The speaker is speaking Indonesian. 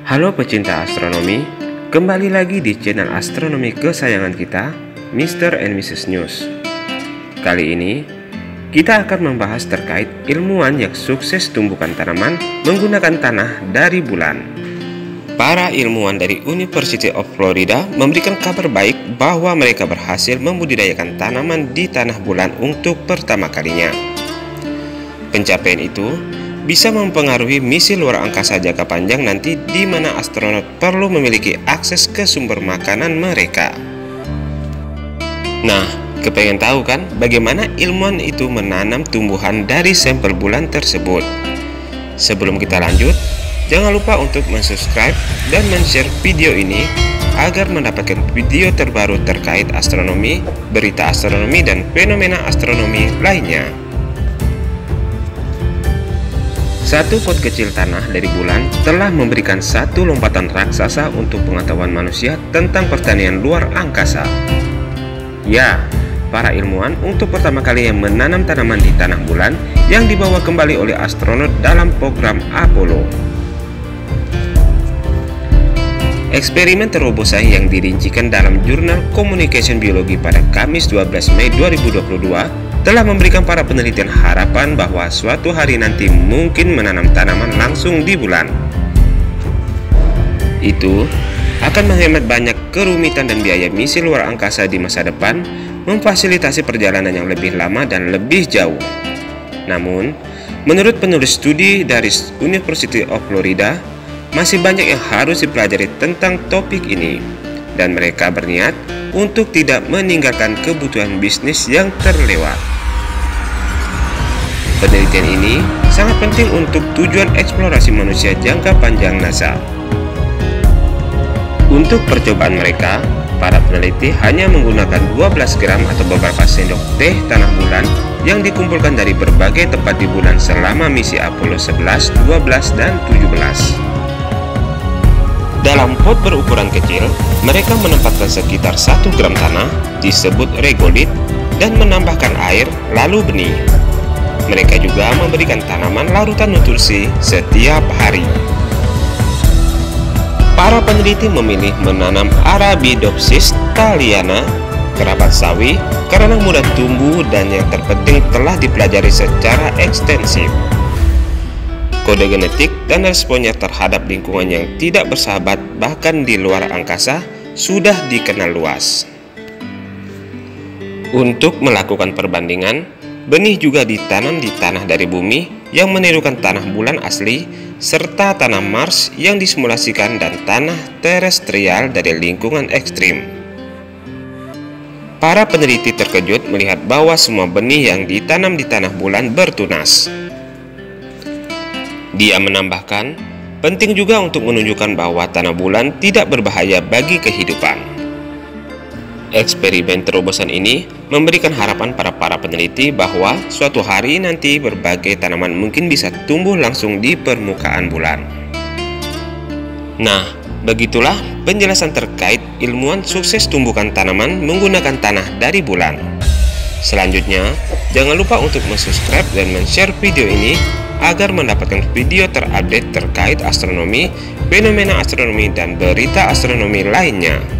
Halo pecinta astronomi, kembali lagi di channel astronomi kesayangan kita, Mr. and Mrs. News. Kali ini, kita akan membahas terkait ilmuwan yang sukses tumbuhkan tanaman menggunakan tanah dari bulan. Para ilmuwan dari University of Florida memberikan kabar baik bahwa mereka berhasil membudidayakan tanaman di tanah bulan untuk pertama kalinya. Pencapaian itu bisa mempengaruhi misi luar angkasa jangka panjang nanti, di mana astronot perlu memiliki akses ke sumber makanan mereka. Nah, kepengen tahu kan bagaimana ilmuwan itu menanam tumbuhan dari sampel bulan tersebut? Sebelum kita lanjut, jangan lupa untuk subscribe dan share video ini agar mendapatkan video terbaru terkait astronomi, berita astronomi, dan fenomena astronomi lainnya. Satu pot kecil tanah dari bulan telah memberikan satu lompatan raksasa untuk pengetahuan manusia tentang pertanian luar angkasa. Ya, para ilmuwan untuk pertama kali yang menanam tanaman di tanah bulan yang dibawa kembali oleh astronot dalam program Apollo. Eksperimen terobosan yang dirincikan dalam jurnal Communication Biology pada Kamis 12 Mei 2022 telah memberikan para penelitian harapan bahwa suatu hari nanti mungkin menanam tanaman langsung di bulan. Itu akan menghemat banyak kerumitan dan biaya misi luar angkasa di masa depan, memfasilitasi perjalanan yang lebih lama dan lebih jauh. Namun, menurut penulis studi dari University of Florida, masih banyak yang harus dipelajari tentang topik ini, dan mereka berniat untuk tidak meninggalkan kebutuhan bisnis yang terlewat. Penelitian ini sangat penting untuk tujuan eksplorasi manusia jangka panjang NASA. Untuk percobaan mereka, para peneliti hanya menggunakan 12 gram atau beberapa sendok teh tanah bulan yang dikumpulkan dari berbagai tempat di bulan selama misi Apollo 11, 12, dan 17. Dalam pot berukuran kecil, mereka menempatkan sekitar 1 gram tanah, disebut regolit, dan menambahkan air lalu benih. Mereka juga memberikan tanaman larutan nutrisi setiap hari. Para peneliti memilih menanam Arabidopsis thaliana, kerabat sawi, karena mudah tumbuh dan yang terpenting telah dipelajari secara ekstensif. Kode genetik dan responnya terhadap lingkungan yang tidak bersahabat bahkan di luar angkasa sudah dikenal luas. Untuk melakukan perbandingan, benih juga ditanam di tanah dari bumi yang menirukan tanah bulan asli, serta tanah Mars yang disimulasikan, dan tanah terestrial dari lingkungan ekstrim. Para peneliti terkejut melihat bahwa semua benih yang ditanam di tanah bulan bertunas. Dia menambahkan, penting juga untuk menunjukkan bahwa tanah bulan tidak berbahaya bagi kehidupan. Eksperimen terobosan ini memberikan harapan pada para peneliti bahwa suatu hari nanti berbagai tanaman mungkin bisa tumbuh langsung di permukaan bulan. Nah, begitulah penjelasan terkait ilmuwan sukses tumbuhkan tanaman menggunakan tanah dari bulan. Selanjutnya, jangan lupa untuk subscribe dan share video ini agar mendapatkan video terupdate terkait astronomi, fenomena astronomi, dan berita astronomi lainnya.